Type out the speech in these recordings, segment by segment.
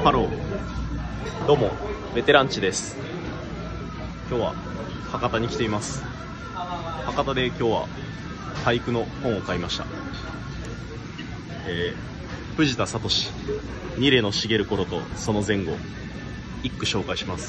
ハロー、どうもベテランチです。今日は博多に来ています。博多で今日は俳句の本を買いました。藤田聡、二礼の茂る頃とその前後、一句紹介します。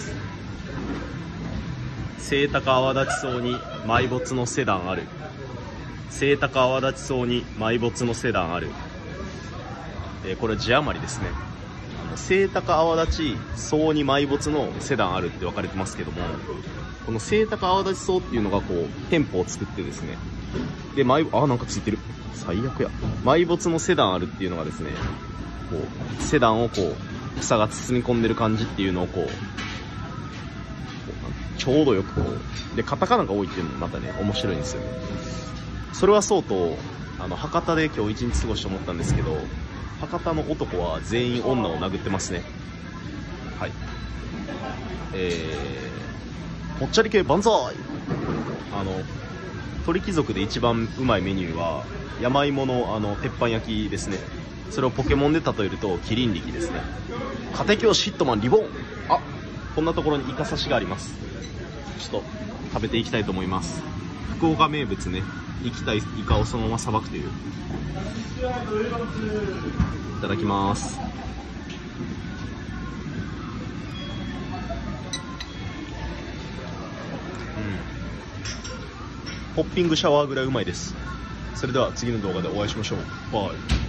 清高泡立ちそうに埋没のセダンある。清高泡立ちそうに埋没のセダンある。これ字余りですね。清高泡立ちそうに埋没のセダンあるって分かれてますけども、この清高泡立ちそうっていうのがこう店舗を作ってですね、でなんかついてる、最悪や。埋没のセダンあるっていうのがですね、こうセダンをこう草が包み込んでる感じっていうのをこうちょうどよくこうで、カタカナが多いっていうのもまたね面白いんですよね。それはそうと、博多で今日一日過ごして思ったんですけど、博多の男は全員女を殴ってますね。はい。ぽっちゃり系万歳。鳥貴族で一番うまいメニューは山芋の鉄板焼きですね。それをポケモンで例えるとキリン力ですね。家庭教師ヒットマンリボン。あ、こんなところにイカ刺しがあります。ちょっと食べていきたいと思います。福岡名物ね、生きたイカをそのままさばくという。いただきます。ポッピングシャワーぐらいうまいです。それでは次の動画でお会いしましょう。バイ。